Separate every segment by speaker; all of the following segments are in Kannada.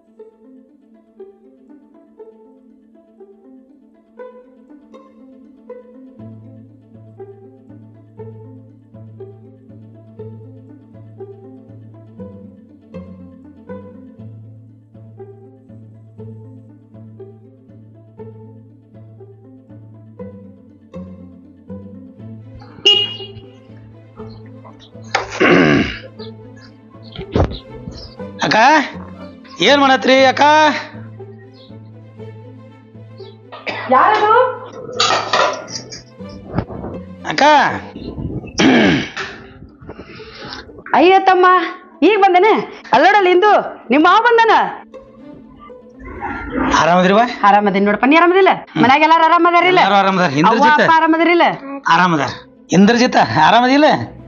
Speaker 1: ಅಕ್ಕ ಏನ್ ಮಾಡತ್ರಿ ಅಕ್ಕ?
Speaker 2: ಯಾರದು?
Speaker 1: ಅಕ್ಕ
Speaker 2: ಅಯ್ಯ ತಮ್ಮ ಈಗ ಬಂದೇನೆ. ಅಲ್ಲೋಡಲ್ಲಿ ಇಂದು ನಿಮ್ಮ ಮಾವ ಬಂದನ.
Speaker 1: ಆರಾಮದ್ರಿವಾ?
Speaker 2: ಆರಾಮದಿನ್ ನೋಡಪ್ಪ. ನೀ ಆರಾಮದಿಲ್ಲ? ಮನ್ಯಾಗ ಎಲ್ಲಾರು ಆರಾಮದಾರಿಲ್ಲ?
Speaker 1: ಆರಾಮದಾರ.
Speaker 2: ಆರಾಮದಿರಿಲ್ಲ?
Speaker 1: ಆರಾಮದಾರ. ಇಂದ್ರಜಿತ ಆರಾಮದಿಲ್ಲ?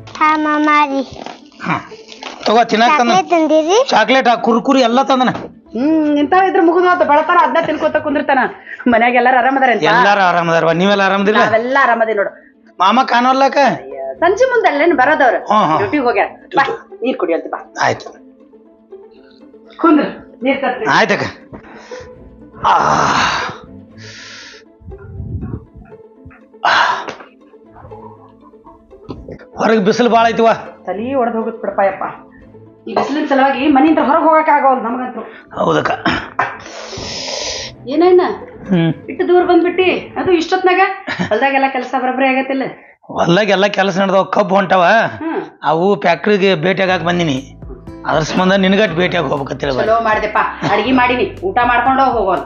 Speaker 1: ತಗೋ ತಿನ್ನಾಕ ಚಾಕ್ಲೇಟ್ ಕುರ್ಕುರಿ ಎಲ್ಲ ತಂದನ.
Speaker 2: ಇಂತಾವ ಇದ್ರ ಮುಗಿದು ಬೆಳತಾನ ಅದನ್ನ ತಿನ್ಕೋತ ಕುಂದಿರ್ತಾನ. ಮನ್ಯಾಗ ಎಲ್ಲಾರು ಆರಾಮದಾರ?
Speaker 1: ಎಲ್ಲಾರು ಆರಾಮದಾರ. ನೀವೆಲ್ಲ ಆರಾಮದಿಲ್ಲ?
Speaker 2: ನಾವೆಲ್ಲ ಆರಾಮದಿ ನೋಡು.
Speaker 1: ಮಾಮ ಕಾಣೋಲ್ಲಕ್ಕ?
Speaker 2: ಸಂಜೆ ಮುಂದೆ ಅಲ್ಲೇನು ಬರೋದವ್ರು ಡ್ಯೂಟಿಗೆ ಹೋಗ್ಯಾರ. ಬಾ ನೀರ್ ಕುಡಿಯಂತ ಬಾ.
Speaker 1: ಆಯ್ತು
Speaker 2: ಕುಂದ್ರ ನೀರ್ ತರ್ತೀನಿ.
Speaker 1: ಆಯ್ತಕ್ಕ. ಹೊರಗೆ ಬಿಸಿಲು ಭಾಳ ಐತಿವ.
Speaker 2: ತಲಿ ಒಡೆದು ಹೋಗುತ್ತೆ ಬಿಡಪ್ಪ ಯಪ್ಪ. ಈ ಬಿಸಿಲಿನ ಸಲುವಾಗಿ ಮನೆಯಿಂದ ಹೊರಗೆ ಹೋಗಕ್ಕೆ ಆಗೋಲ್ಲ ನಮಗಂತೂ.
Speaker 1: ಹೌದಕ್ಕ.
Speaker 2: ಏನೇನ ಇಟ್ಟು ದೂರ ಬಂದ್ಬಿಟ್ಟಿ? ಅದು ಇಷ್ಟೊತ್ನಾಗ ಹೊಲ್ದಾಗೆಲ್ಲ ಕೆಲಸ ಬರಬ್ರಿ ಆಗತ್ತಿಲ್ಲ?
Speaker 1: ಹೊಲ್ದಾಗ ಎಲ್ಲ ಕೆಲಸ ನಡೆದವ. ಕಬ್ಬು ಹೊಂಟವ, ಅವು ಫ್ಯಾಕ್ಟ್ರಿಗೆ ಭೇಟಿ ಆಗಾಕ ಬಂದಿನಿ. ಅದ್ರ ಸಂಬಂಧ ನಿನಗಟ್ ಭೇಟಿಯಾಗಿ ಹೋಗ್ಬೇಕಂತೇಳಿ.
Speaker 2: ಚಲೋ ಮಾಡಿದೆಪ್ಪ. ಅಡಿಗೆ ಮಾಡೀನಿ, ಊಟ ಮಾಡ್ಕೊಂಡು ಹೋಗೋದು.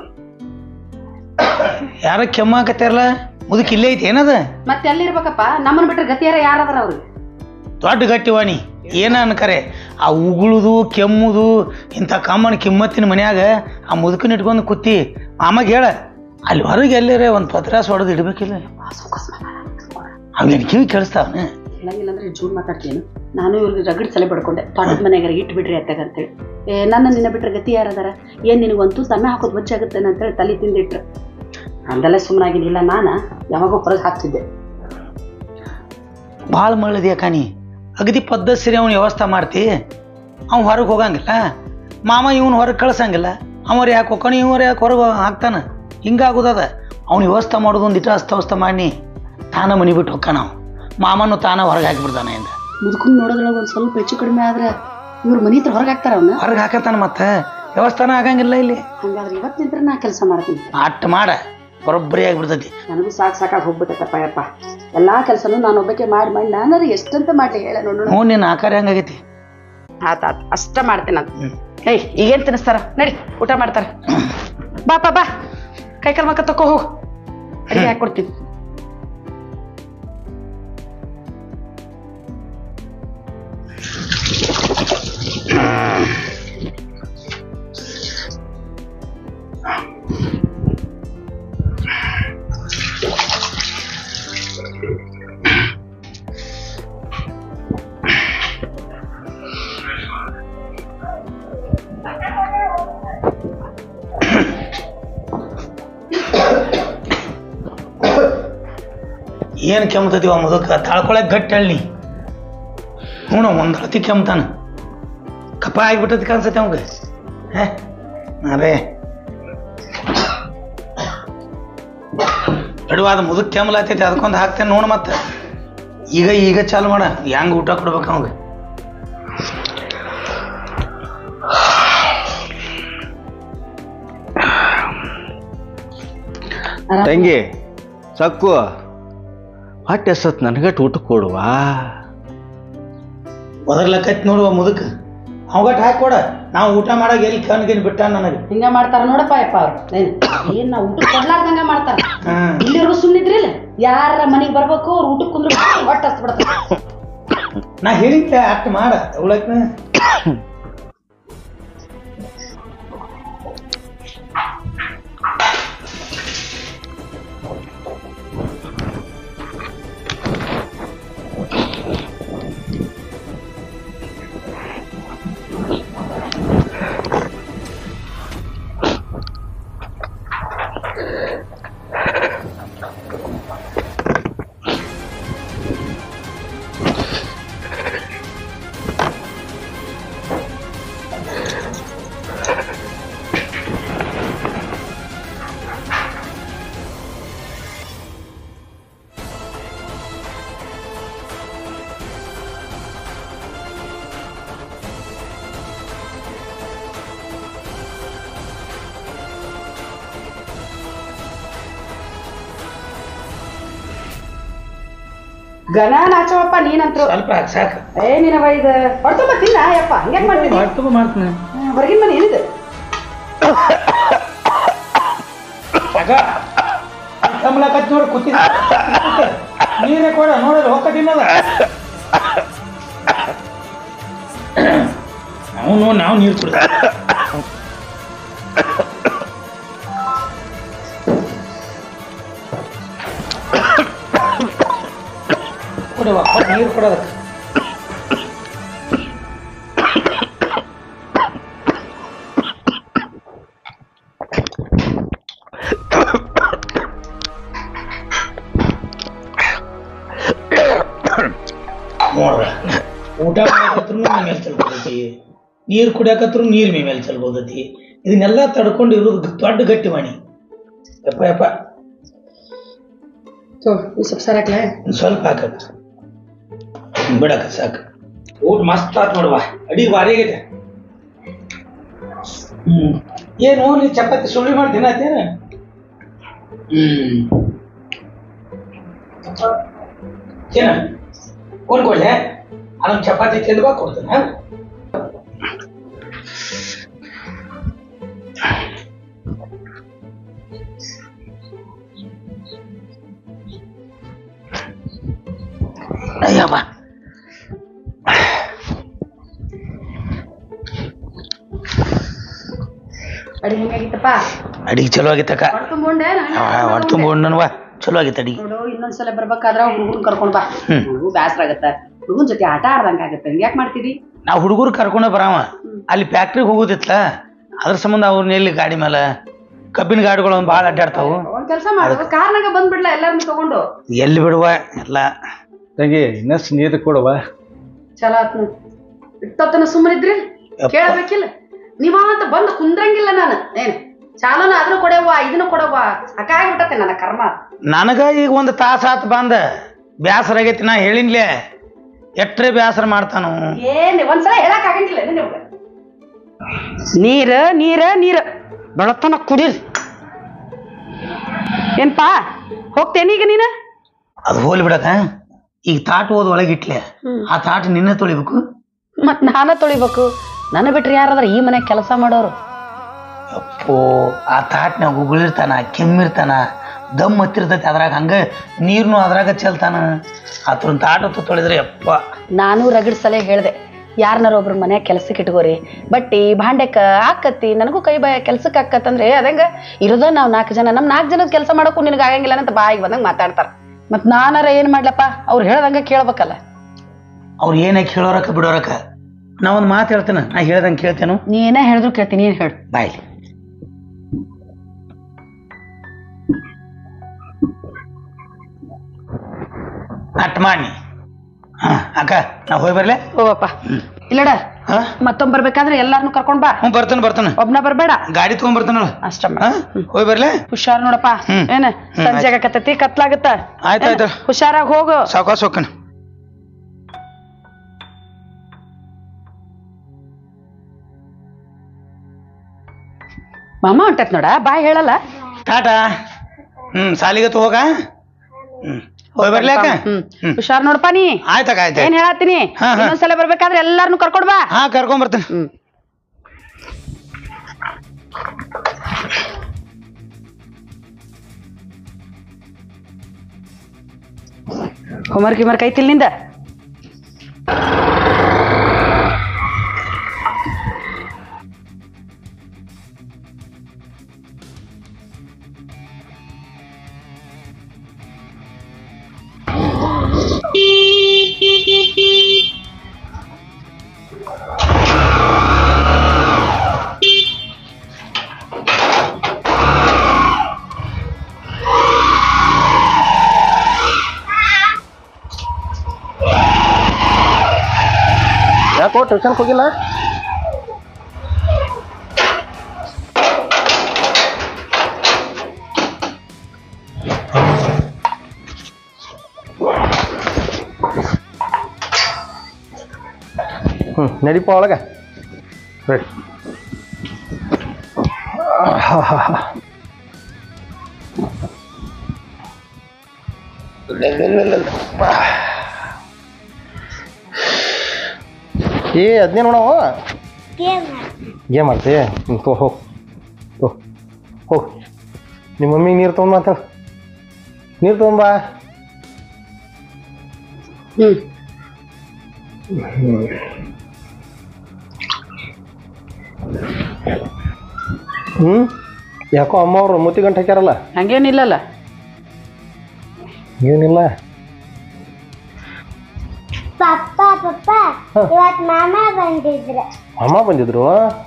Speaker 1: ಯಾರ ಕೆಮ್ಮಾಕತ್ತಾರಲ್ಲ? ಮುದುಕ್ ಇಲ್ಲೇ ಐತಿ ಏನದ?
Speaker 2: ಮತ್ತೆ ಎಲ್ಲಿರ್ಬೇಕಪ್ಪ? ನಮ್ಮನ್ ಬಿಟ್ರೆ ಗತಿಯಾರ ಯಾರದಾರ ಅವ್ರಿಗೆ?
Speaker 1: ದೊಡ್ಡ ಗಟ್ಟಿವಾಣಿ ಏನ ಅನ್ಕರೆ. ಆ ಉಗುಳುದು ಕೆಮ್ಮುದು ಇಂಥ ಕಾಮನ್ ಕಿಮ್ಮತ್ತಿನ ಮನ್ಯಾಗ ಆ ಮುದುಕನ ಇಟ್ಕೊಂಡು ಕೂತಿ ಮಾಮಾಗ ಹೇಳ ಅಲ್ಲಿ ಹೊರಗೆ ಎಲ್ಲರೇ ಒಂದು ಪತ್ರಾಸ ಹೊಡೆದು ಇಡ್ಬೇಕಿಲ್ಲ. ಅವೇನು ಕಿವಿ ಕೇಳಿಸ್ತಾವನ?
Speaker 2: ಇಲ್ಲಂಗಿಲ್ಲಂದ್ರೆ ಜೂನ್ ಮಾತಾಡ್ತೀನಿ. ನಾನು ಇವ್ರಿಗೆ ರಗಡ್ ಸಲ ಬಡ್ಕೊಂಡೆ, ತೋಟದ ಮನೆಗಾರ ಇಟ್ಟು ಬಿಡ್ರಿ ಅತ್ತಾಗಂತೇಳಿ. ನನ್ನ ನಿನ್ನ ಬಿಟ್ರೆ ಗತಿ ಯಾರದಾರ? ಏನ್ ನಿನಗಂತೂ ತನ್ನ ಹಾಕೋದು ಬಚ್ಚಾಗುತ್ತೇನೆ ಅಂತೇಳಿ ತಲೆ ತಿಂದಿಟ್ರು. ಅಂದೆಲ್ಲ ಸುಮ್ಮನಾಗಿನಿಲ್ಲ. ನಾನು ಯಾವಾಗೋ ಹೊರಗೆ ಹಾಕ್ತಿದ್ದೆ.
Speaker 1: ಭಾಳ ಮಳ್ಳದಿ ಅಕ್ಕ ನೀ. ಅಗದಿ ಪದ್ಧತಿ ಸರಿ ಅವ್ನು ವ್ಯವಸ್ಥೆ ಮಾಡ್ತಿ. ಅವ್ನು ಹೊರಗೆ ಹೋಗಂಗಿಲ್ಲ, ಮಾಮ ಇವನು ಹೊರಗೆ ಕಳ್ಸಂಗಿಲ್ಲ. ಅವ್ರು ಯಾಕೆ ಹೋಗೋಣ ಇವ್ರು ಯಾಕೆ ಹೊರಗೆ ಹಾಕ್ತಾನ? ಹಿಂಗಾಗೋದದ. ಅವ್ನು ವ್ಯವಸ್ಥೆ ಮಾಡೋದು ಒಂದು ಇಟ್ಟು ಅಸ್ತವ್ಯಸ್ತ ಮಾಡಿ ತಾನ ಮನೆ ಬಿಟ್ಟು ಹೊಕ್ಕ. ನಾವು ಮಾಮನು ತಾನ ಹೊರಗೆ ಹಾಕಿಬಿಡ್ತಾನೆ. ಇಂದ
Speaker 2: ಮುದುಕನ್ ನೋಡೋದ್ರೊಳಗೆ ಒಂದು ಸ್ವಲ್ಪ ಹೆಚ್ಚು ಕಡಿಮೆ ಆದ್ರೆ ಇವ್ರು ಮನೆ ಹತ್ರ ಹೊರಗೆ ಹಾಕ್ತಾರ. ಅವನ್ನ
Speaker 1: ಹೊರಗೆ ಹಾಕತ್ತಾನ. ಮತ್ತೆ ವ್ಯವಸ್ಥಾನ ಆಗಂಗಿಲ್ಲ ಇಲ್ಲಿ.
Speaker 2: ಹಂಗಾದ್ರೆ ಇವತ್ತು ನಿಂತ್ರೆ ನಾ ಕೆಲಸ ಮಾಡ್ತೀನಿ.
Speaker 1: ಅಟ್ಟು ಮಾಡ ಬರೋಬ್ಬರಿ ಆಗಿಬಿಡ್ತೈತಿ.
Speaker 2: ನನಗೂ ಸಾಕಾಗಿ ಹೋಗ್ಬಿಟ್ಟೈತಪ್ಪ ಯಪ್ಪ. ಎಲ್ಲಾ ಕೆಲಸನೂ ನಾನು ಒಬ್ಬಕ್ಕೆ ಮಾಡಿ ನಾನಾರು ಎಷ್ಟಂತ ಮಾಡ್ಲಿ ಹೇಳ ನೋಡೋಣ.
Speaker 1: ಹ್ಞೂ ನಿನ್ನ ಆಕಾರ ಹೆಂಗಾಗೈತಿ?
Speaker 2: ಆತ ಅಷ್ಟ ಮಾಡ್ತೀನಿ ಅದು. ಏಯ್ ಈಗೇನ್ ತಿನ್ನಿಸ್ತಾರ? ನಡಿ ಊಟ ಮಾಡ್ತಾರ. ಬಾಪ ಬಾ, ಕೈ ಕಾಲು ಮಕ್ಕ ತಕೋ ಹೋಗು, ಅಡಿಗೆ ಹಾಕೊಡ್ತೀನಿ.
Speaker 1: ಏನು ಕೆಮ್ತತಿವ ಮುದುಕ? ತಾಳ್ಕೊಳಕ್ ಗಟ್ಟಿ ಹೇಳಿ. ಹ್ಞೂ ಒಂದು ರತಿ ಕೆಮ್ತಾನ. ಕಪ್ಪ ಆಗಿಬಿಟ್ಟತಿ ಕಾಣಿಸತಿ ಅವಂಗ. ಅದೇ ಬಿಡುವಾದ ಮುದುಕ್ ಕೆಮ್ಮಲಾತೈತಿ. ಅದಕ್ಕೊಂದು ಹಾಕ್ತೇನೆ ನೋಡು. ಮತ್ತೆ ಈಗ ಚಾಲು ಮಾಡ. ಹೆಂಗೆ ಊಟ ಕೊಡ್ಬೇಕು ಅವಂಗ?
Speaker 3: ತಂಗಿ ಸಕ್ಕು ಹೊಟ್ಟೆ ಎಸತ್ ನನಗಟ್ಟು ಊಟ ಕೊಡುವ.
Speaker 1: ಒದರ್ಲಕ್ಕೈತಿ ನೋಡುವ ಮುದುಕ. ಅವಗಟ್ಟು ಹಾಕಿ ಕೊಡ. ನಾವು ಊಟ ಮಾಡಾಗ ಎಲ್ಲಿ ಕಣ್ಗಿನ್ ಬಿಟ್ಟ ನನಗೆ.
Speaker 2: ಹಿಂಗ ಮಾಡ್ತಾರ ನೋಡಪ್ಪ ಯಪ್ಪ ಅವ್ರು. ಏನ್ ನಾವು ಊಟ ಕೊಡ್ಲಾರ್ದಂಗ ಮಾಡ್ತಾರ. ಇಲ್ಲಿರೋ ಸುಮ್ಮನಿದ್ರಿಲ್ಲ, ಯಾರ ಮನೆಗೆ ಬರ್ಬೇಕು ಅವ್ರು ಊಟಕ್ಕೆ ಕುಂದ್ರು ಹೊಟ್ಟೆ ಹಸ್ಬಿಡ್ತಾರ.
Speaker 1: ನಾ ಹೇಳಿದ್ದೆ ಅಷ್ಟು ಮಾಡ ಉಳಕ್.
Speaker 2: ಗನ ನಾಚವಪ್ಪ ನೀನಂತ್ರು.
Speaker 1: ಸ್ವಲ್ಪ ಹಾಕ್ ಸಾಕು.
Speaker 2: ನಿನವ ಇದು ಹೊಡ್ತುಂಬ ತಿನ್ನ ಯಪ್ಪ ಹಂಗ್ಯಾಕ್ ಮಾಡ್ತೀನಿ.
Speaker 1: ಹೊಡ್ತುಂಬ ಮಾಡ್ತೀನಿ.
Speaker 2: ಹೊರಗಿನ ಮನೆ ಏನಿದೆ
Speaker 1: ಕಮಲಕತ್ ನೋಡಿ ಕೂತಿದ್ದ ನೀರೇ ಕೊಡ ನೋಡಿದ್ರೆ ಹೊಕ್ಕಟ್ಟಿನದ ನಾವು ನೀರು ಕುಡಿದ ಕೊಡವ ನೀರು ಕೊಡೋದಕ್ಕೆ ನೋಡ್ರ ಊಟ ಮಾಡಕತ್ರು ಮೇಲೆ ಚಲ್ಬೋದತಿ ನೀರು ಕುಡಿಯಕತ್ರು ನೀರು ಮೇಲೆ ಚಲ್ಬೋದತಿ ಇದನ್ನೆಲ್ಲ ತಡ್ಕೊಂಡು ಇರೋದು ದೊಡ್ಡ ಗಟ್ಟಿ ವಾಣಿ ಯಪ್ಪ ಯಪ್ಪ
Speaker 2: ಸ್ವಲ್ಪ ಸರಕ್ಲ
Speaker 1: ಸ್ವಲ್ಪ ಹಾಕಕ್ಕ ಬಿಡಕ್ಕ ಸಾಕು ಊಟ ಮಸ್ತ್ ಆತ್ ನೋಡುವ ಅಡಿಗೆ ಭಾರಿ ಆಗೈತೆ ಏನು ನೀ ಚಪಾತಿ ಸುಳ್ಳಿ ಮಾಡಿ ತಿನ್ನತ್ತೇನ ಏನ ಕೊಂಡ್ಕೊಳ್ಳೆ ಅದೊಂದು ಚಪಾತಿ ತಿಂದು ಕೊಡ್ತೇನೆ ಅಯ್ಯವ್ವ
Speaker 2: ಅಡಿಗೆ ಹೆಂಗಾಗಿತ್ತಪ್ಪ
Speaker 1: ಅಡಿಗೆ ಚಲೋ ಆಗಿತ್ತಕ್ಕ ಹೊಟ್ಟೆ ತುಂಬೋಣವ ಚಲೋ ಆಗಿತ್ತು ಅಡಿಗೆ
Speaker 2: ನೋಡು ಇನ್ನೊಂದ್ಸಲ ಬರ್ಬೇಕಾದ್ರ ಹುಡುಗನ್ ಕರ್ಕೊಂಡ್ ಬಾ ಹುಡುಗ ಬ್ಯಾಸರ ಆಗತ್ತ ಹುಡುಗನ್ ಜೊತೆ ಆಟ ಆಡ್ದಂಗ ಆಗತ್ತೆ ಹಂಗ್ಯಾಕ್ ಮಾಡ್ತೀರಿ
Speaker 1: ನಾವು ಹುಡುಗರು ಕರ್ಕೊಂಡ ಬರಾವ ಅಲ್ಲಿ ಫ್ಯಾಕ್ಟ್ರಿಗೆ ಹೋಗೋದಿತ್ಲ ಅದ್ರ ಸಂಬಂಧ ಅವ್ರನ್ನ ಎಲ್ಲಿ ಗಾಡಿ ಮೇಲೆ ಕಬ್ಬಿನ ಗಾಡಿಗಳು ಭಾಳ ಅಡ್ಡಾಡ್ತಾವು
Speaker 2: ಒಂದ್ ಕೆಲಸ ಮಾಡು ಕಾರ್ನಾಗ ಬಂದ್ಬಿಡ್ಲ ಎಲ್ಲಾರನ್ನು ತಗೊಂಡು
Speaker 1: ಎಲ್ಲಿ ಬಿಡುವ ಎಲ್ಲ
Speaker 3: ತಂಗಿ ಇನ್ನಷ್ಟು ನೀರು ಕೊಡುವ
Speaker 2: ಚಲೋ ಆತ್ ಇಟ್ಟೊತ್ತನ ಸುಮ್ಮನಿದ್ರಿ ಕೇಳಬೇಕಿಲ್ಲ ನೀವಂತ ಬಂದು ಕುಂದ್ರಂಗಿಲ್ಲ ನಾನು ಏನ್ ಚಾಲನ ಆದ್ರೂ ಕೊಡವ್ವ ಇದನ್ನು ಕೊಡವ್ವ ಸಾಕಾಗ್ಬಿಟ್ಟತೆ ನನ್ನ ಕರ್ಮ
Speaker 1: ನನಗ ಈಗ ಒಂದು ತಾಸು ಆತ್ ಬಂದ ಬ್ಯಾಸರ ಆಗೈತಿ ನಾ ಹೇಳಿನ್ಲೆ ಎಟ್ರೆ ಬ್ಯಾಸರ ಮಾಡ್ತಾನು
Speaker 2: ಏನ್ ಒಂದ್ಸಲ ಹೇಳಕ್ ಆಗಂಗಿಲ್ಲ ನಿಮ್ಗೆ ನೀರ ನೀರ ನೀರ ಬೆಳತನ ಕುಡೀರಿ ಏನ್ಪಾ ಹೋಗ್ತೇನೀಗ ನೀನ
Speaker 1: ಅದು ಹೋಲಿ ಬಿಡಕ ಈಗ ತಾಟು ಹೋದ ಒಳಗಿಟ್ಲೆ ಆ ತಾಟು ನಿನ್ನೆ ತೊಳಿಬೇಕು
Speaker 2: ಮತ್ ನಾನ ತೊಳಿಬೇಕು ನನ್ನ ಬಿಟ್ರಿ ಯಾರಾದ್ರ ಈ ಮನೆ ಕೆಲಸ ಮಾಡೋರು
Speaker 1: ಅಪ್ಪೋ ಆ ತಾಟ್ನಾಗ ಉಗುಳಿರ್ತಾನ ಕೆಮ್ಮಿರ್ತಾನ ದಮ್ ಹತ್ತಿರ್ತೈತಿ ಅದ್ರಾಗ ಹಂಗ ನೀರ್ನು ಅದ್ರಾಗ ಚೆಲ್ತಾನ ಆತನ ತಾಟತ್ತು ತೊಳಿದ್ರೆ ಅಪ್ಪ
Speaker 2: ನಾನು ರಗಡ್ ಸಲ ಹೇಳ್ದೆ ಯಾರನ್ನಾರ ಒಬ್ರು ಮನ್ಯಾಗ ಕೆಲ್ಸಕ್ಕೆ ಇಟ್ಕೋರಿ ಬಟ್ಟಿ ಭಾಂಡೆಕ್ಕ ಆಕತ್ತಿ ನನಗೂ ಕೈ ಬಾಯ ಕೆಲ್ಸಕ್ಕೆ ಆಕತ್ತಂದ್ರೆ ಅದಂಗ ಇರೋದ ನಾವ್ 4 ಜನ ನಮ್ 4 ಜನದ ಕೆಲಸ ಮಾಡಕ್ಕೂ ನಿನಗೆ ಆಗಂಗಿಲ್ಲ ಅಂತ ಬಾಯಿಗೆ ಬಂದಂಗ ಮಾತಾಡ್ತಾರ ಮತ್ ನಾನಾರ ಏನ್ ಮಾಡ್ಲಪ್ಪ ಅವ್ರು ಹೇಳ್ದಂಗ ಕೇಳ್ಬೇಕಲ್ಲ
Speaker 1: ಅವ್ರು ಏನಕ್ಕೆ ಹೇಳೋರಕ್ಕ ಬಿಡೋರಕ್ಕ ನಾ ಒಂದು ಮಾತು ಹೇಳ್ತೇನೆ ನಾ ಹೇಳ್ದಂಗೆ ಕೇಳ್ತೇನು
Speaker 2: ನೀ ಏನೇ ಹೇಳಿದ್ರು ಕೇಳ್ತೀನಿ ಏನ್ ಹೇಳು
Speaker 1: ಬಾಯ್ಲಿ ಅಟ್ ಮಾಡಿ ಅಕ್ಕ ನಾ ಹೋಗಿ ಬರ್ಲೆ
Speaker 2: ಹೋಗಪ್ಪ ಇಲ್ಲಡ ಮತ್ತೊಮ್ಮೆ ಬರ್ಬೇಕಾದ್ರೆ ಎಲ್ಲಾರನು ಕರ್ಕೊಂಡ್ ಬಾ
Speaker 1: ಬರ್ತಾನೆ
Speaker 2: ಒಬ್ನ ಬರ್ಬೇಡ
Speaker 1: ಗಾಡಿ ತಗೊಂಡ್ ಬರ್ತಾನ
Speaker 2: ಅಷ್ಟ
Speaker 1: ಹೋಗಿ ಬರ್ಲೆ
Speaker 2: ಹುಷಾರ್ ನೋಡಪ್ಪ ಏನ ಸಂಜೆ ಆಗಕತ್ತೈತಿ ಕತ್ಲಾಗತ್ತ
Speaker 1: ಆಯ್ತಾಯ್ತು
Speaker 2: ಹುಷಾರಾಗಿ ಹೋಗು
Speaker 1: ಸಾವ್ಕಾಸ್ ಹೋಗ್ಕಣ
Speaker 2: ಮಾಮ ಹೊಂಟತ್ ನೋಡ ಬಾಯ್ ಹೇಳಲ್ಲ
Speaker 1: ಟಾಟಾ ಸಾಲಿಗತ್ತು ಹೋಗ ಹೋಗಿ ಬರ್ಲಿ ಅಕ್ಕ
Speaker 2: ಹುಷಾರ್ ನೋಡಪ್ಪ ನೀ
Speaker 1: ಆಯ್ತಕ್ಕ ಆಯ್ತು
Speaker 2: ಏನ್ ಹೇಳತ್ತೀನಿ ಇನ್ನೊಂದ್ಸಲ ಬರ್ಬೇಕಾದ್ರೆ ಎಲ್ಲಾರನು ಕರ್ಕೊಂಡ್ ಬಾ
Speaker 1: ಕರ್ಕೊಂಡ್ ಬರ್ತೇನೆ
Speaker 2: ಹೋಮ್ವರ್ಕ್ ಗಿಮರ್ಕ್ ಐತಿಲ್ ನಿಂದ
Speaker 3: ಯಾಕೋ ಟ್ಯೂಷನ್ಗೆ ಹೋಗಿಲ್ಲ ನಡಿಪ ಒಳಗೆ ರೆಡಿ ಅದನ್ನೇ ನೋಡವ ಗೇಮ್ ಆಡ್ತಿ ಹೋಗ್ ಹೋಗ್ ನಿಮ್ಮ ಮಮ್ಮಿಗೆ ನೀರು ತೊಗೊಂಡ್ ಮಾತಾಡ ನೀರು ತೊಗೊಂಬಾ ಯಾಕೋ ಅಮ್ಮ ಅವ್ರು ಮುತ್ತಿ ಗಂಟೆ ಹಾಕ್ಯಾರಲ್ಲ
Speaker 2: ಹಂಗೇನಿಲ್ಲಲ್ಲ
Speaker 3: ಏನಿಲ್ಲ
Speaker 4: ಪಪ್ಪ ಇವತ್ತು ಮಾಮ ಬಂದಿದ್ರು
Speaker 3: ಅಮ್ಮ ಬಂದಿದ್ರು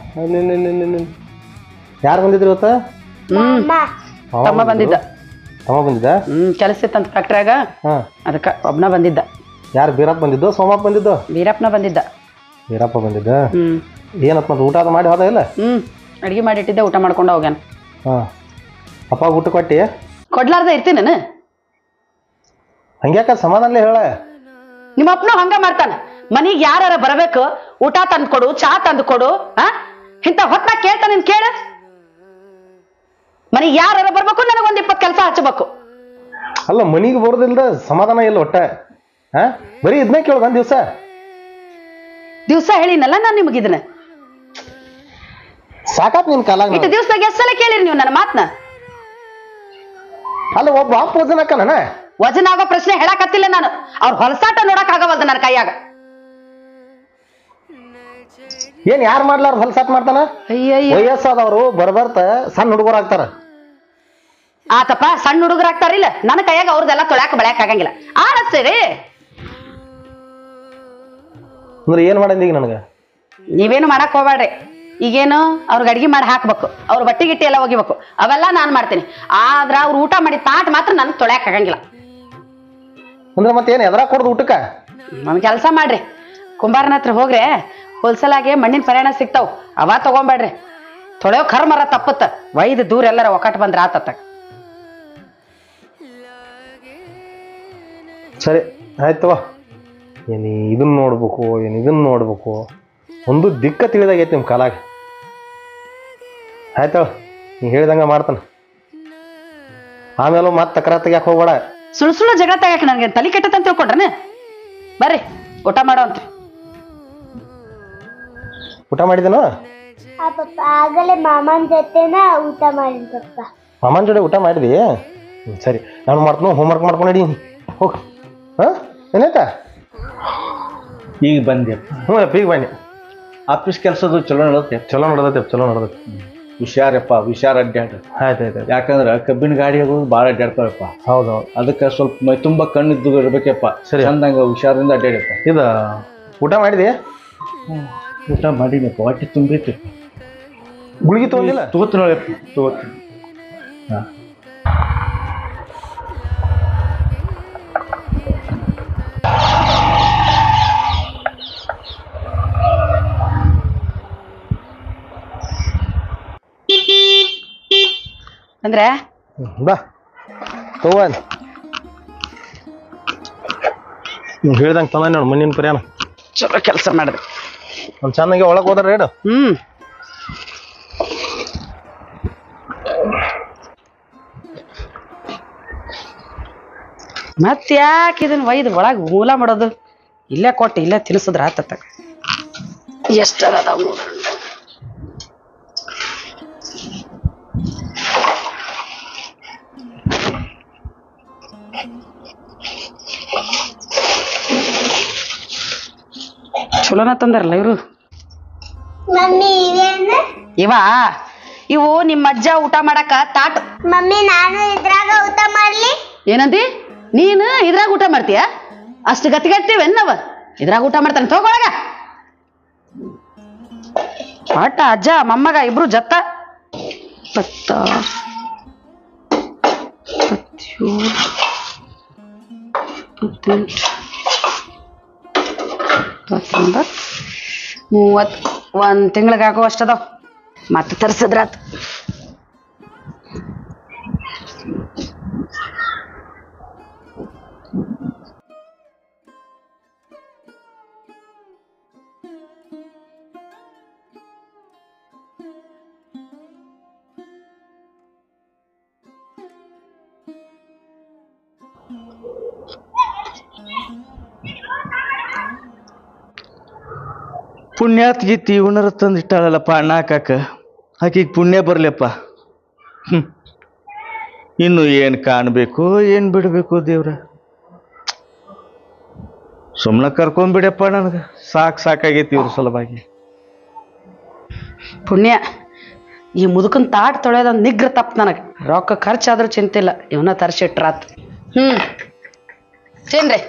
Speaker 3: ಯಾರು ಬಂದಿದ್ರು ಇವತ್ತ
Speaker 2: ತಮ್ಮ ಬಂದಿದ್ದ
Speaker 3: ತಮ್ಮ ಬಂದಿದ್ದ
Speaker 2: ಕೆಲಸ ಇತ್ತಂತ ಫ್ಯಾಕ್ಟ್ರಿಯಾಗ ಅದಕ್ಕೆ ಒಬ್ನ ಬಂದಿದ್ದ
Speaker 3: ಯಾರು ಬೀರಪ್ಪ ಬಂದಿದ್ದು ಸೋಮಪ್ಪ ಬಂದಿದ್ದು
Speaker 2: ವೀರಪ್ಪನ ಬಂದಿದ್ದ
Speaker 3: ವೀರಪ್ಪ ಬಂದಿದ್ದ ಏನತ್ ಮತ್ತೆ ಊಟ ಅದು ಮಾಡಿ ಹೋದ ಇಲ್ಲ
Speaker 2: ಅಡಿಗೆ ಮಾಡಿಟ್ಟಿದ್ದೆ ಊಟ ಮಾಡ್ಕೊಂಡು ಹೋಗ್ಯಾನ
Speaker 3: ಅಪ್ಪ ಊಟ ಕೊಟ್ಟಿ
Speaker 2: ಕೊಡ್ಲಾರ್ದ ಇರ್ತೀನಿ ನಾನು
Speaker 3: ಹಂಗ್ಯಾಕ ಸಮಾಧಾನ ಹೇಳ
Speaker 2: ನಿಮ್ಮ ಅಪ್ಪನು ಹಂಗ ಮಾಡ್ತಾನ ಮನಿಗೆ ಯಾರ ಬರಬೇಕು ಊಟ ತಂದು ಕೊಡು ಚಾ ತಂದು ಕೊಡು ಇಂಥ ಹೊತ್ತ ಕೇಳ್ತಾನ ನಿನ್ ಕೇಳ ಮನಿಗೆ ಯಾರ ಬರ್ಬೇಕು ನನಗೊಂದು 20 ಕೆಲಸ ಹಚ್ಚಬೇಕು
Speaker 3: ಅಲ್ಲ ಮನಿಗೆ ಬರೋದಿಲ್ದ ಸಮಾಧಾನ ಇಲ್ಲ ಒಟ್ಟ ಬರೀ ಇದನ್ನೇ ಕೇಳೋದು ಒಂದ್
Speaker 2: ದಿವಸ ಹೇಳಿನಲ್ಲ ನಾನು ನಿಮಗೆ ಇದನ್ನ
Speaker 3: ಸಾಕಾತ್ ನಿನ್ ಕಾಲಾಗ
Speaker 2: ಇಟ್ಟು ದಿವಸದಾಗ ಎಷ್ಟೆಲ್ಲ ಕೇಳಿರಿ ನೀವು ನನ್ನ ಮಾತನ್ನ
Speaker 3: ಅಲ್ಲ ಒಬ್ಬ ಅಪ್ಪ ವಜನ್ ಹಾಕನ
Speaker 2: ವಜನ ಆಗೋ ಪ್ರಶ್ನೆ ಹೇಳಕತ್ತಿಲ್ಲ ನಾನು ಅವ್ರ ಹೊಲಸಾಟ ನೋಡಕ್ ಆಗವಲ್ದ ನನ್ನ ಕೈಯಾಗ
Speaker 3: ಏನ್ ಯಾರು ಮಾಡ್ಲಾರ ಹೊಲಸಾಟ್ ಮಾಡ್ತಾನ ವಯಸ್ಸಾದವ್ರು ಬರ್ಬರ್ತ ಸಣ್ಣ ಹುಡುಗರು ಆಗ್ತಾರ
Speaker 2: ಆತಪ್ಪ ಸಣ್ಣ ಹುಡುಗರು ಆಗ್ತಾರಿಲ್ಲ ನನ್ನ ಕೈಯಾಗ ಅವ್ರದೆಲ್ಲ ತೊಳ್ಯಾಕ ಬೆಳ್ಯಾಕ ಆಗಂಗಿಲ್ಲ ಆಡಸ್ತೀರಿ
Speaker 3: ಅಂದ್ರೆ ಏನ್ ಮಾಡಂದ ಈಗ ನನಗ
Speaker 2: ನೀವೇನು ಮಾಡಕ್ ಹೋಗ್ಬೇಡ್ರಿ ಈಗೇನು ಅವ್ರಿಗೆ ಅಡ್ಗೆ ಮಾಡಿ ಹಾಕ್ಬೇಕು ಅವ್ರ ಬಟ್ಟೆ ಗಿಟ್ಟಿ ಎಲ್ಲ ಒಗಿಬೇಕು ಅವೆಲ್ಲ ನಾನ್ ಮಾಡ್ತೀನಿ ಆದ್ರ ಅವ್ರು ಊಟ ಮಾಡಿ ತಾಟ್ ಮಾತ್ರ ನನ್ ತೊಳ್ಯಾಕ ಆಗಂಗಿಲ್ಲ
Speaker 3: ಅಂದ್ರೆ ಮತ್ತೆ ಏನ್ ಎದ್ರಾಗ ಕೊಡ್ದು ಊಟಕ್ಕ
Speaker 2: ನನ್ ಕೆಲಸ ಮಾಡ್ರಿ ಕುಂಬಾರನ ಹತ್ರ ಹೋಗ್ರೆ ಹೋಲ್ಸೇಲ್ ಆಗಿ ಮಣ್ಣಿನ ಪರಿಯಾಣ ಸಿಗ್ತಾವ್ ಅವ ತಗೊಂಬೇಡ್ರಿ ತೊಳೆಯೋ ಕರ್ಮರ ತಪ್ಪತ್ತ ವೈದ್ ದೂರ ಎಲ್ಲರ ಒಕ್ಕಟ್ ಬಂದ್ರ ಆತತ್ತ
Speaker 3: ಸರಿ ಆಯ್ತವ ಏನ್ ಇದನ್ನ ನೋಡ್ಬೇಕು ಏನ್ ಇದನ್ನ ನೋಡ್ಬೇಕು ಒಂದು ದಿಕ್ಕ ತಿಳಿದಾಗೈತಿ ನಿಮ್ ಕಾಲಾಗ ಆಯ್ತವ ನೀ ಹೇಳಿದಂಗ ಮಾಡ್ತಾನ ಆಮೇಲೆ ಮತ್ತೆ ತಕರಾರ್ ತೆಗ್ಯಾಕ ಹೋಗ್ಬೇಡ
Speaker 2: ಸುಳ್ಳು ಜಗಳ ತೆಗ್ಯಾಕ ನನ್ಗೆ ತಲೆ ಕೆಟ್ಟತಂತ ತಿಳ್ಕೊಂಡ್ರನ ಬರ್ರಿ ಊಟ ಮಾಡೋ ಅಂತ
Speaker 3: ಊಟ ಮಾಡಿದನು
Speaker 4: ಪಪ್ಪ ಆಗಲೇ ಮಾಮನ ಜೊತೆನ ಊಟ ಮಾಡಿದ ಪಪ್ಪ
Speaker 3: ಮಾಮನ ಜೋಡಿ ಊಟ ಮಾಡಿದಿ ಸರಿ ನಾನು ಮಾಡ್ತೀನಿ ಹೋಮ್ವರ್ಕ್ ಮಾಡ್ಕೊಂಡು ನಡಿ ಹೋಗ್ ಏನಾಯ್ತಾ
Speaker 1: ಈಗ ಬಂದೆಪ್ಪ
Speaker 3: ಅಪ್ಪ ಈಗ ಬನ್ನಿ
Speaker 1: ಆಫೀಸ್ ಕೆಲಸದು ಚಲೋ ನಡೆದತ್ತೆ
Speaker 3: ಚಲೋ ನಡೆದೈತೆ
Speaker 1: ಹುಷಾರಪ್ಪ ಹುಷಾರ್ ಅಡ್ಡಾಡ
Speaker 3: ಆಯ್ತು
Speaker 1: ಯಾಕಂದ್ರೆ ಕಬ್ಬಿನ ಗಾಡಿ ಹೋಗೋದು ಭಾಳ ಅಡ್ಡಾಡ್ತಾವಪ್ಪ
Speaker 3: ಹೌದು
Speaker 1: ಅದಕ್ಕೆ ಸ್ವಲ್ಪ ಮೈ ತುಂಬ ಕಣ್ಣಿದ್ದು ಇರ್ಬೇಕಪ್ಪ
Speaker 3: ಸರಿ
Speaker 1: ಚಂದಂಗ ಹುಷಾರಿಂದ ಅಡ್ಡಾಡಪ್ಪ
Speaker 3: ಇದು ಊಟ ಮಾಡಿದಿ
Speaker 1: ಊಟ ಮಾಡಿನಪ್ಪ ಹೊಟ್ಟೆ ತುಂಬೈತಿ
Speaker 3: ಗುಳಿಗೆ ತಗೊಂಡಿಲ್ಲ
Speaker 1: ತಗೋತೀನಿ ಹಾಂ
Speaker 2: ಅಂದ್ರೆ
Speaker 3: ಬಾ ತಗೋನ್ ನೀವು ಹೇಳ್ದಂಗೆ ತಂದ ನೋಡು ಮಣ್ಣಿನ ಪರಿಯಾಣ
Speaker 2: ಚಲೋ ಕೆಲಸ ಮಾಡಿದೆ
Speaker 3: ಒಂದು ಚೆನ್ನಾಗಿ ಒಳಗೆ ಹೋದ್ರ ರೇಡು
Speaker 2: ಮತ್ತೆ ಯಾಕೆ ಇದನ್ನ ಒಯ್ದು ಒಳಗೆ ಮೂಲ ಮಾಡೋದು ಇಲ್ಲೇ ಕೊಟ್ಟು ಇಲ್ಲೇ ತಿನ್ಸಿದ್ರ ಆತತ್ತ ಎಷ್ಟರ ಅದಾವ ನೋಡ್ರಿ ಚಲೋನ ತಂದಾರಲ್ಲ ಇವರು
Speaker 4: ಮಮ್ಮಿ ಇವೇನು
Speaker 2: ಇವು ನಿಮ್ಮ ಅಜ್ಜ ಊಟ ಮಾಡಕ ತಾಟ್
Speaker 4: ಮಮ್ಮಿ ನಾನು ಇದ್ರಾಗ ಊಟ ಮಾಡ್ಲಿ
Speaker 2: ಏನಂತಿ ನೀನು ಇದ್ರಾಗ ಊಟ ಮಾಡ್ತೀಯ ಅಷ್ಟು ಗತಿಗಟ್ಟಿವೇನವ ಇದ್ರಾಗ ಊಟ ಮಾಡ್ತಾನೆ ತಗೊಳಗ ಪಾಟ ಅಜ್ಜ ಮೊಮ್ಮಗ ಇಬ್ರು ಜತ್ತ 26 27 28 30 1 ತಿಂಗಳಿಗೆ ಆಗೋ ಅಷ್ಟದಾವ ಮತ್ತೆ ತರಿಸಿದ್ರಾತ್
Speaker 5: ಪುಣ್ಯಾತ್ ಗೀತಿ ಇವನರ ತಂದಿಟ್ಟಾಳಲ್ಲಪ್ಪ ಅಣ್ಣಾಕಾಕ ಆಕಿಗೆ ಪುಣ್ಯ ಬರಲಪ್ಪ. ಇನ್ನು ಏನು ಕಾಣಬೇಕು ಏನು ಬಿಡಬೇಕು ದೇವ್ರ. ಸುಮ್ಮನೆ ಕರ್ಕೊಂಡ್ಬಿಡಪ್ಪ, ನನಗೆ ಸಾಕಾಗೈತಿ ಇವ್ರ ಸಲುವಾಗಿ.
Speaker 2: ಪುಣ್ಯ ಈ ಮುದುಕನ್ ತಾಟ್ ತೊಳೆಯೋದೊಂದು ನಿಗ್ರ ತಪ್ಪು ನನಗೆ. ರೊಕ್ಕ ಖರ್ಚಾದ್ರೂ ಚಿಂತಿಲ್ಲ, ಇವನ ತರಿಸಿಟ್ರಾತ್. ತಿನ್ರಿ.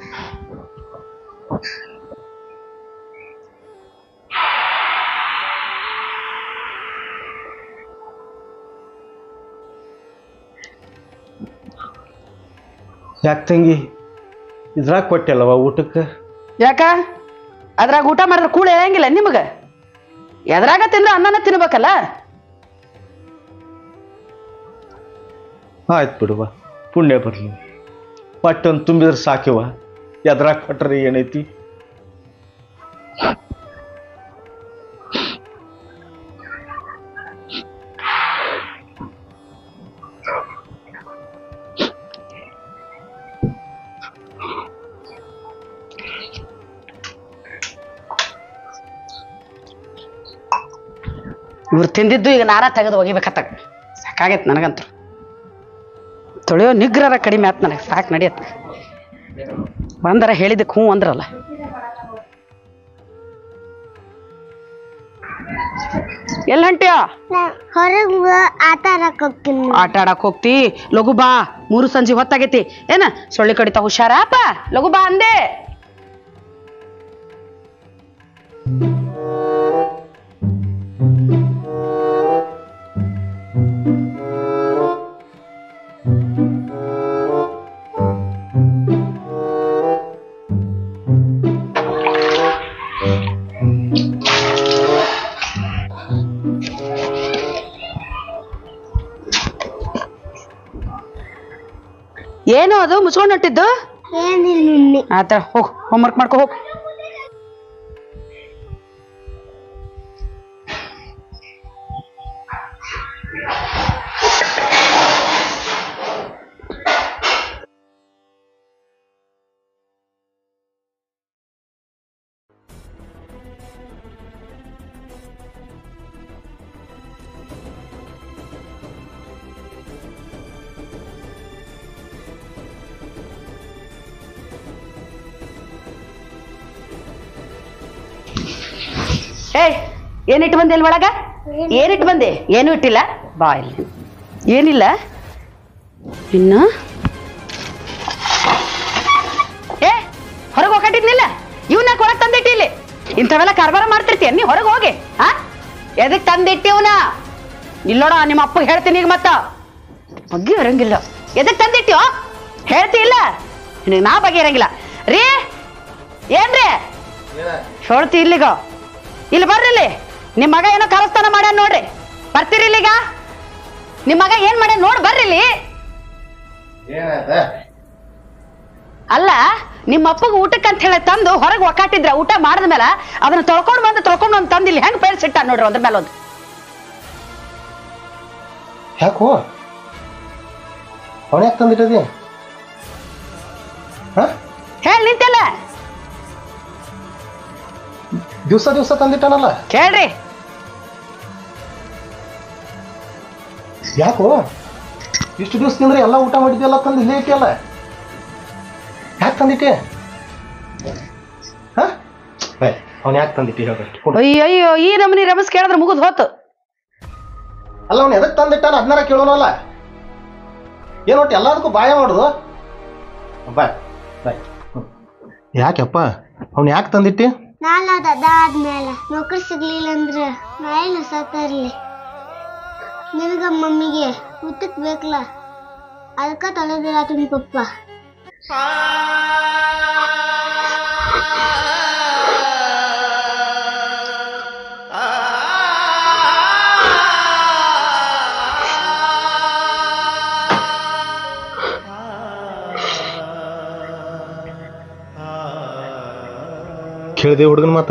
Speaker 3: ಯಾಕೆ ತಂಗಿ ಇದ್ರಾಗ ಕೊಟ್ಟೆಲ್ಲವ ಊಟಕ್ಕೆ?
Speaker 2: ಯಾಕ ಅದ್ರಾಗ ಊಟ ಮಾಡಿದ್ರೆ ಕೂಳ ಹೇಳಂಗಿಲ್ಲ ನಿಮಗೆ? ಎದ್ರಾಗ ತಿಂದ್ರೆ ಅನ್ನನ ತಿನ್ಬೇಕಲ್ಲ.
Speaker 5: ಆಯ್ತು ಬಿಡುವ, ಪುಣ್ಯ ಬರಲಿ. ಪಟ್ಟನ್ನು ತುಂಬಿದ್ರೆ ಸಾಕಿವ, ಎದ್ರಾಗ ಕೊಟ್ರೆ ಏನೈತಿ?
Speaker 2: ಇವ್ರು ತಿಂದಿದ್ದು ಈಗ ನಾರ ತೆಗೆದು ಒಗಿಬೇಕತ್ತ. ಸಾಕಾಗೈತೆ ನನಗಂತೂ. ತೊಳೆಯೋ ನಿಗ್ರರ ಕಡಿಮೆ ಆಯ್ತು ನನಗೆ. ಸಾಕು ನಡೆಯತ್ತೆ. ಬಂದರ ಹೇಳಿದಕ್ಕೆ ಹ್ಞೂ ಅಂದ್ರಲ್ಲ. ಎಲ್ಲಿ ಹೊಂಟಿಯೋ?
Speaker 4: ಹೊರಗೆ ಆಟ ಆಡಕ್ ಹೋಗ್ತೀನಿ.
Speaker 2: ಆಟ ಆಡಕ್ ಹೋಗ್ತಿ? ಲಘು ಬಾ, 3 ಸಂಜೆ ಹೊತ್ತಾಗೈತಿ. ಏನ ಸೊಳ್ಳಿ ಕಡಿತ, ಹುಷಾರಪ್ಪ. ಲಘು ಬಾ ಅಂದೆ. ಏನು ಅದು ಮುಚ್ಕೊಂಡು ಹೊಂಟಿದ್ದು?
Speaker 4: ಏನಿಲ್ಲ.
Speaker 2: ಆತರ ಹೋಗ್, ಹೋಮ್ವರ್ಕ್ ಮಾಡ್ಕೊ ಹೋಗ್. ಏನಿಟ್ಟು ಬಂದೆ ಇಲ್ಲಿ ಒಳಗ? ಏನಿಟ್ಟು ಬಂದೆ? ಏನು ಇಟ್ಟಿಲ್ಲ. ಬಾ ಇಲ್ಲಿ. ಏನಿಲ್ಲ ಇನ್ನು. ಹೊರಗೆ ಹೋಗಟ್ಟಿದ್ನಿಲ್ಲ. ಇವನ್ನ ಹೊರಗೆ ತಂದಿಟ್ಟಿ ಇಲ್ಲಿ. ಇಂಥವೆಲ್ಲ ಕಾರ್ಬಾರ ಮಾಡ್ತಿರ್ತೀಯ ನೀ? ಹೊರಗೆ ಹೋಗಿ. ಎದಕ್ ತಂದಿಟ್ಟಿ ಇವನ? ಇಲ್ಲೋಡ, ನಿಮ್ಮ ಅಪ್ಪಗೆ ಹೇಳ್ತೀನಿ ಈಗ. ಮತ್ತ ಬಗ್ಗೆ ಇರಂಗಿಲ್ಲ. ಎದಕ್ ತಂದಿಟ್ಟಿಯೋ ಹೇಳ್ತಿ ಇಲ್ಲ? ನಿನಗೆ ನಾ ಬಗ್ಗೆ ಇರಂಗಿಲ್ಲ ರೀ. ಏನ್ರಿ ಹೇಳ್ತಿ ಇಲ್ಲಿಗ? ಇಲ್ಲಿ ಬರ್ರಿ. ನಿಮ್ಮ ಮಗ ಏನೋ ಕಾಲಸ್ಥಾನ ಮಾಡ್ಯಾನ ನೋಡ್ರಿ. ಬರ್ತೀರಿ ಇಲ್ಲಿಗ? ನಿಮ್ಮ ಮಗ ಏನ್ ಮಾಡ್ಯಾನ ನೋಡಿ ಬರ್ರಿ ಇಲ್ಲಿ. ಅಲ್ಲ, ನಿಮ್ಮ ಅಪ್ಪಗೆ ಊಟಕ್ಕೆ ಅಂತ ಹೇಳಿ ತಂದು ಹೊರಗೆ ಒಕ್ಕಾಟಿದ್ರ. ಊಟ ಮಾಡಿದ್ಮೇಲೆ ಅದನ್ನ ತೊಳ್ಕೊಂಡು ಬಂದು ತಂದಿಲ್ಲಿ ಹೆಂಗ್ ಪೇರ್ಸಿಟ್ಟ ನೋಡ್ರಿ ಅದ್ರ ಮೇಲೆ ಒಂದು.
Speaker 3: ಯಾಕೋ ಅವನ ಯಾಕೆ ತಂದಿಟ್ಟದಿ?
Speaker 2: ಹೇಳಿ ನಿಂತಲ್ಲ.
Speaker 3: ದಿವಸ ತಂದಿಟ್ಟನಲ್ಲ.
Speaker 2: ಕೇಳ್ರಿ.
Speaker 3: ಯಾಕೋ ಇಷ್ಟು ದಿವಸ ತಿಂದ್ರೆ ಎಲ್ಲ ಊಟ ಮಾಡಿದ್ಯಲ್ಲ, ತಂದು ಇಲ್ಲೇ ಇಟ್ಟಿಯಲ್ಲ. ಯಾಕೆ ತಂದಿಟ್ಟೆ? ಅವನ್ ಯಾಕೆ ತಂದಿಟ್ಟಿ ಹೇಳ್ಬೇಕು.
Speaker 2: ಅಯ್ಯೋ, ಈ ನಮನಿ ರಮಸ್ ಕೇಳಿದ್ರೆ ಮುಗಿದ್ ಹೋತು.
Speaker 3: ಅಲ್ಲ, ಅವ್ನು ಎದಕ್ ತಂದಿಟ್ಟಾನ ಅದನ್ನಾರ ಕೇಳೋನಲ್ಲ. ಏನೊಟ್ಟು ಎಲ್ಲದಕ್ಕೂ ಬಾಯ ಮಾಡುದು. ಬಾಯ್ ಯಾಕೆಪ್ಪ ಅವ್ನು ಯಾಕೆ ತಂದಿಟ್ಟಿ?
Speaker 4: ನಾಳೆ ಅದಾದ್ಮೇಲೆ ನೌಕರಿ ಸಿಗ್ಲಿಲ್ಲ ಅಂದ್ರೆ ನಾಳೆ ಸತ್ತರ್ಲಿ. ನಿನಗ ಮಮ್ಮಿಗೆ ಊಟಕ್ಕೆ ಬೇಕಲ್ಲ, ಅದಕ್ಕೆ ತೊಳೆದಿರತ್ತೀನಿ ಪಪ್ಪ.
Speaker 3: ಕೇಳಿದೆ ಹುಡುಗನ ಮಾತ?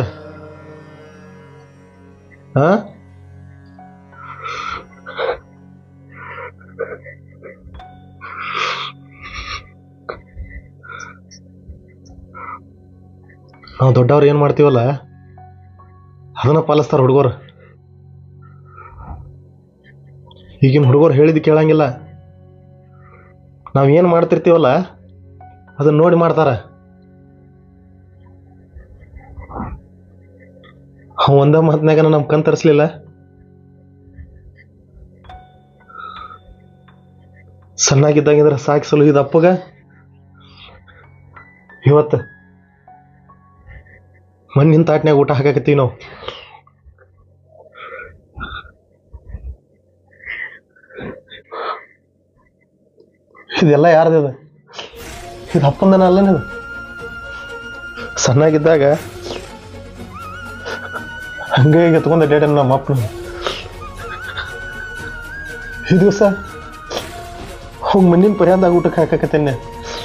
Speaker 3: ನಾವು ದೊಡ್ಡವ್ರು ಏನು ಮಾಡ್ತೀವಲ್ಲ ಅದನ್ನ ಪಾಲಿಸ್ತಾರ ಹುಡುಗರು. ಈಗಿನ ಹುಡುಗರು ಹೇಳಿದ್ದು ಕೇಳಂಗಿಲ್ಲ. ನಾವೇನು ಮಾಡ್ತಿರ್ತೀವಲ್ಲ ಅದನ್ನ ನೋಡಿ ಮಾಡ್ತಾರ. ಒಂದ ಮಾತನಾಗ ನಮ್ ಕಣ್ ತರಿಸ್ಲಿಲ್ಲ. ಸಣ್ಣಾಗಿದ್ದಾಗಿದ್ರೆ ಸಾಕಿ ಸಲುಹಿದ ಅಪ್ಪಗ ಇವತ್ತು ಮಣ್ಣಿನ ತಾಟ್ನ್ಯಾಗ ಊಟ ಹಾಕಾಕತ್ತೀವಿ ನಾವು. ಇದೆಲ್ಲ ಯಾರ್ದಿದ? ಇದು ಅಪ್ಪಂದನ ಅಲ್ಲ. ಇದು ಸಣ್ಣಾಗಿದ್ದಾಗ ಹಂಗೆ ಎತ್ಕೊಂಡ ಡೇಟ ನಮ್ಮ ಅಪ್ಪನ. ಈ ದಿವಸ ಹೋಗಿ ಮಣ್ಣಿನ ಪರ್ಯಾದಾಗ ಊಟಕ್ಕೆ ಹಾಕಾಕತ್ತೇನೆ.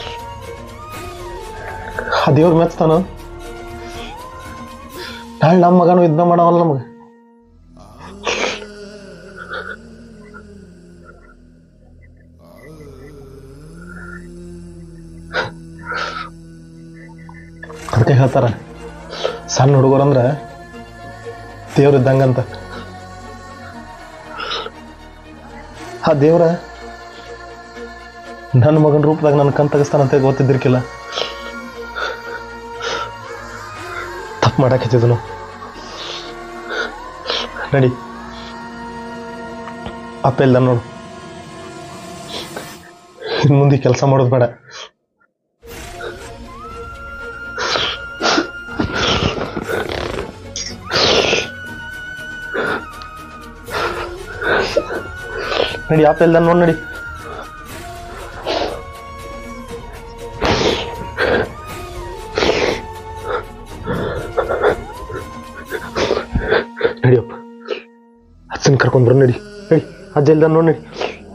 Speaker 3: ಆ ದೇವ್ರ ಮೆಚ್ತಾನ. ನಾಳೆ ನಮ್ಮ ಮಗನು ಇದನ್ನ ಮಾಡವಲ್ಲ ನಮಗೆ. ಅದಕ್ಕೆ ಹೇಳ್ತಾರ ಸಣ್ಣ ಹುಡುಗರಂದ್ರ ದೇವ್ರ ಇದ್ದಂಗಂತ. ಆ ದೇವ್ರ ನನ್ನ ಮಗನ ರೂಪದಾಗ ನನ್ನ ಕಣ್ ತೆಗಿಸ್ತಾನಂತ ಗೊತ್ತಿದ್ದಿರ್ಕಿಲ್ಲ. ತಪ್ಪು ಮಾಡಾಕತ್ತಿದ್ನು. ನಡಿ ಅಪ್ಪ ಇಲ್ದ ನೋಡು. ಇನ್ ಮುಂದೆ ಕೆಲಸ ಮಾಡೋದು ಬೇಡ. ನಡಿ ಅಪ್ಪ ಇಲ್ದ ನೋಡ್. ನಡಿ ನಡಿಯಪ್ಪ. ಅಜ್ಜನ್ ಕರ್ಕೊಂಡ್ ಬರೋ. ನಡಿ ನಡಿ ಅಜ್ಜ ಇಲ್ದ ನೋಡ್. ನಡಿ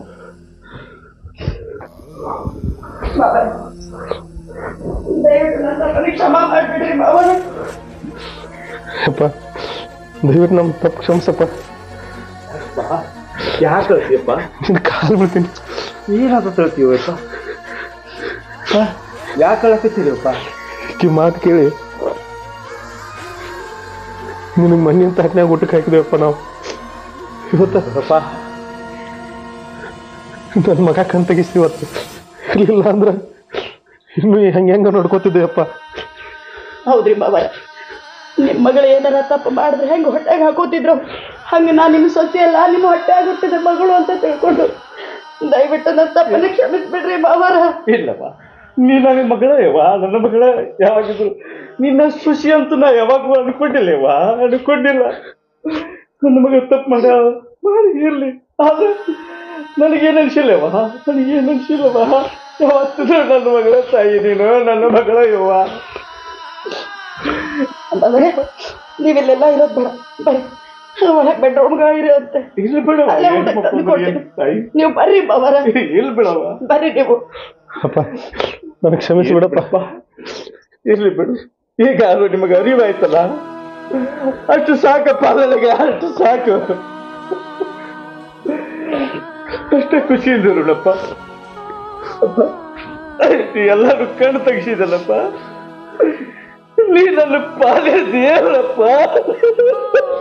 Speaker 3: ಅಪ್ಪ ದಯವಿಟ್ಟು ನಮ್ಮ ತಪ್ಪು ಕ್ಷಮಿಸಪ್ಪ.
Speaker 5: ಯಾಕೆ ಕಳ್ತೀಯಪ್ಪ?
Speaker 3: ನಿನ್ನ ಕಾಲು ಬಿಡ್ತೀನಿ.
Speaker 5: ಏನಾದ ತಳ್ತೀವಪ್ಪ? ಯಾಕೆ ಕಳಕತ್ತೀರಪ್ಪ?
Speaker 3: ಈ ಮಾತು ಕೇಳಿ ನಿನಗೆ ಮಣ್ಣಿನ ತಾಟ್ನ್ಯಾಗ ಊಟಕ್ಕೆ ಹಾಕಿದೇವಪ್ಪ ನಾವು. ಇವತ್ತಪ್ಪ ನನ್ನ ಮಗ ಕಣ್ ತೆಗಿಸ್ತಿ. ಇವತ್ತು ಇರ್ಲಿಲ್ಲ ಅಂದ್ರೆ ಇನ್ನು ಹೆಂಗ ನೋಡ್ಕೋತಿದ್ದೇವಪ್ಪ.
Speaker 2: ಹೌದ್ರಿ ಮಾವರ, ನಿಮ್ಮ ಮಗಳು ಏನಾರ ತಪ್ಪು ಮಾಡಿದ್ರೆ ಹೆಂಗೆ ಹೊಟ್ಟೆಗೆ ಹಾಕೋತಿದ್ರು ಹಂಗೆ ನಾನು ನಿಮ್ಮ ಸೊಸೆ ಅಲ್ಲ, ನಿಮ್ಮ ಹೊಟ್ಟೆ ಆಗುತ್ತಿದ್ದ ಮಗಳು ಅಂತ ತಿಳ್ಕೊಂಡು ದಯವಿಟ್ಟು ನನ್ನ ತಪ್ಪನ್ನು ಕ್ಷಮಿಸ್ಬಿಡ್ರಿ ಮಾವರ.
Speaker 5: ಇಲ್ಲಪ್ಪ, ನೀ ನನ್ನ ಮಗಳೇವ, ನನ್ನ ಮಗಳ ಯಾವಾಗಿದ್ರು ನಿನ್ನ ಖುಷಿ ಅಂತೂ ನಾ ಯಾವಾಗೂ ಅನ್ಕೊಂಡಿಲ್ಲವ, ಅನ್ಕೊಂಡಿಲ್ಲ. ನನ್ನ ಮಗ ತಪ್ಪು ಮಾಡಿ ಇರ್ಲಿ, ಆದ್ರೆ ನನಗೇನು ಅನ್ಸಿಲ್ಲವ, ನನಗೇನು ಅನ್ಸಿಲ್ಲವ. ಯಾವತ್ತು ನನ್ನ ಮಗಳ ತಾಯಿ ನೀನು, ನನ್ನ ಮಗಳ ಯವ್ವ.
Speaker 2: ಅಂತಂದ್ರೆ ನೀವಿಲ್ಲೆಲ್ಲ ಇರೋದು ಬೇಡ, ಬರ್ರಿ ಒಳಗೆ ಬೆಡ್ರೂಮ್ಗ ಇರಿ ಅಂತೆ.
Speaker 5: ಇಲ್ಲಿ ಬಿಡವ,
Speaker 2: ನೀವು ಬರ್ರಿ ಮಾವರ,
Speaker 5: ಇಲ್ಲಿ ಬಿಡವ,
Speaker 2: ಬರ್ರಿ ನೀವು.
Speaker 3: ಅಪ್ಪ ನನಗೆ ಕ್ಷಮಿಸಿ ಬಿಡಪ್ಪ.
Speaker 5: ಇರ್ಲಿ ಬಿಡು, ಈಗ ನಿಮಗೆ ಅರಿವಾಯ್ತಲ್ಲ, ಅಷ್ಟು ಸಾಕಪ್ಪ. ನನಗೆ ಅಷ್ಟು ಸಾಕು, ಅಷ್ಟೇ ಖುಷಿಯಿಂದ ನೋಡಪ್ಪ. ಎಲ್ಲರೂ ಕಣ್ಣು ತೆಗಿಸಿದಲ್ಲಪ್ಪ, ನೀ ನನ್ನ ಪಾಲೇ ದೇವರಪ್ಪ.